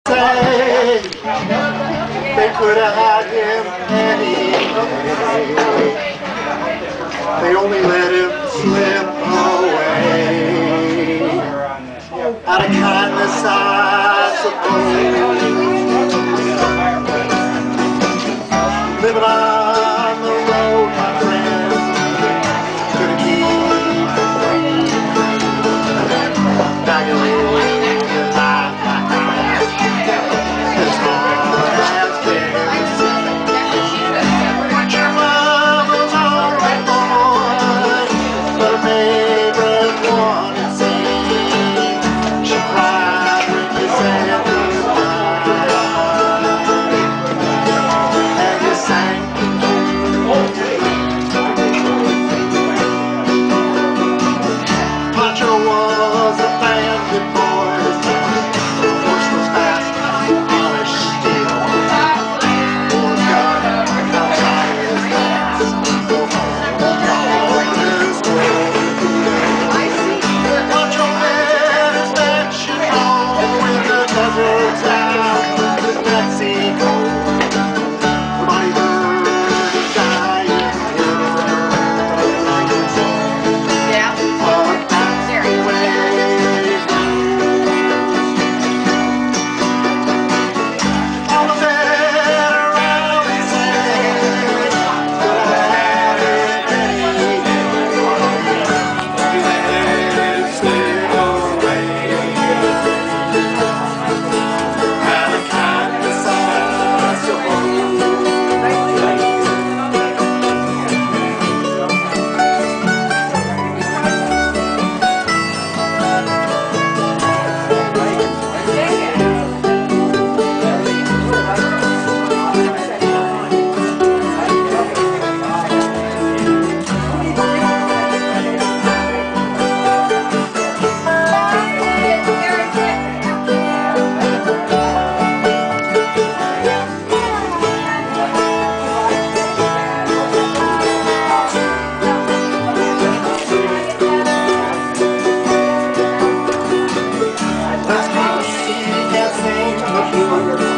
say they could have had him anyway. They only let him slip away. Out of kindness, I suppose. Living on the road, my friend, to the key. Now you're living your life. As hard as this. Your mama's alright, boy, but her favorite one, it seems. She cried when you said goodbye, and you sang. Pancho was a bandit boy. The horse was fast, polished steel. Poor God, outside his hands. All his world. Pancho met his mansion home in the deserts out in Mexico. But he heard he died in Yeah. but that's the way it goes. All the men around me say that I had it anyway. They slid away. Out of kindness, I suppose. Let's go see, can't sing, but